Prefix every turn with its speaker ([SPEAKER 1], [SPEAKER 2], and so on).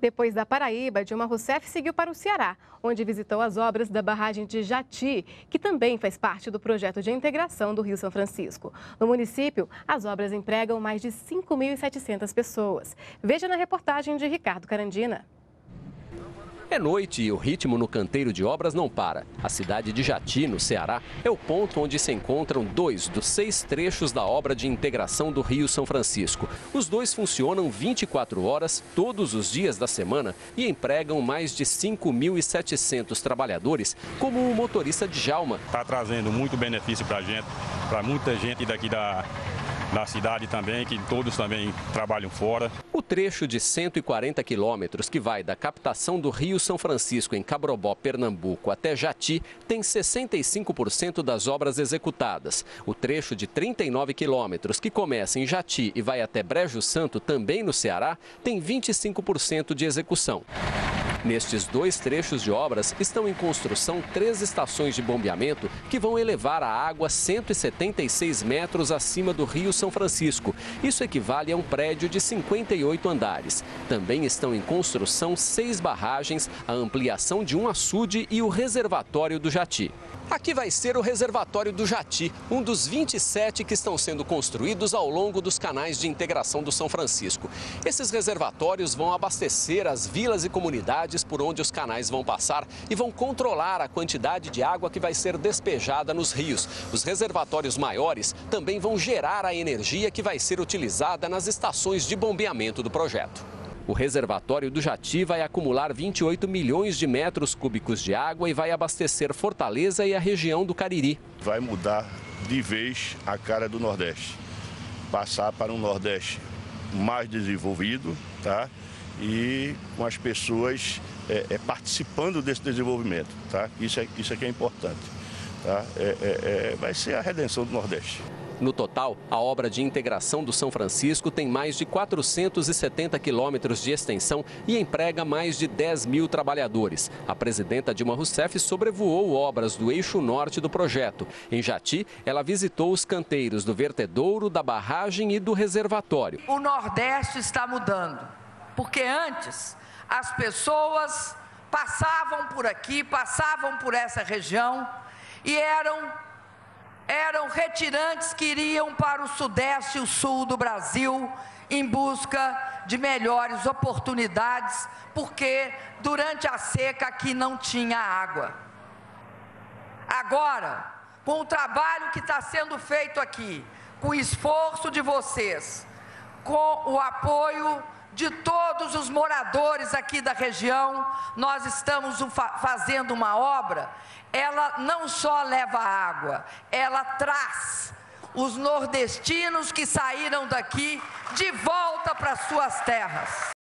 [SPEAKER 1] Depois da Paraíba, Dilma Rousseff seguiu para o Ceará, onde visitou as obras da barragem de Jati, que também faz parte do projeto de integração do Rio São Francisco. No município, as obras empregam mais de 5.700 pessoas. Veja na reportagem de Ricardo Carandina.
[SPEAKER 2] É noite e o ritmo no canteiro de obras não para. A cidade de Jati, no Ceará, é o ponto onde se encontram 2 dos 6 trechos da obra de integração do Rio São Francisco. Os 2 funcionam 24 horas, todos os dias da semana, e empregam mais de 5.700 trabalhadores, como o motorista Djalma.
[SPEAKER 3] Está trazendo muito benefício para a gente, para muita gente daqui da cidade também, que todos também trabalham fora.
[SPEAKER 2] O trecho de 140 quilômetros que vai da captação do Rio São Francisco em Cabrobó, Pernambuco, até Jati, tem 65% das obras executadas. O trecho de 39 quilômetros que começa em Jati e vai até Brejo Santo, também no Ceará, tem 25% de execução. Nestes 2 trechos de obras estão em construção 3 estações de bombeamento que vão elevar a água 176 metros acima do Rio São Francisco. Isso equivale a um prédio de 58 andares. Também estão em construção 6 barragens, a ampliação de um açude e o reservatório do Jati. Aqui vai ser o reservatório do Jati, um dos 27 que estão sendo construídos ao longo dos canais de integração do São Francisco. Esses reservatórios vão abastecer as vilas e comunidades por onde os canais vão passar e vão controlar a quantidade de água que vai ser despejada nos rios. Os reservatórios maiores também vão gerar a energia que vai ser utilizada nas estações de bombeamento do projeto. O reservatório do Jati vai acumular 28 milhões de metros cúbicos de água e vai abastecer Fortaleza e a região do Cariri.
[SPEAKER 4] Vai mudar de vez a cara do Nordeste, passar para um Nordeste mais desenvolvido, tá? E com as pessoas participando desse desenvolvimento, tá? Isso é que é importante, tá? Vai ser a redenção do Nordeste.
[SPEAKER 2] No total, a obra de integração do São Francisco tem mais de 470 quilômetros de extensão e emprega mais de 10 mil trabalhadores. A presidenta Dilma Rousseff sobrevoou obras do eixo norte do projeto. Em Jati, ela visitou os canteiros do vertedouro, da barragem e do reservatório.
[SPEAKER 5] O Nordeste está mudando, porque antes as pessoas passavam por aqui, passavam por essa região e eram retirantes que iriam para o sudeste e o sul do Brasil em busca de melhores oportunidades, porque durante a seca aqui não tinha água. Agora, com o trabalho que está sendo feito aqui, com o esforço de vocês, com o apoio de todos os moradores aqui da região, nós estamos fazendo uma obra. Ela não só leva água, ela traz os nordestinos que saíram daqui de volta para suas terras.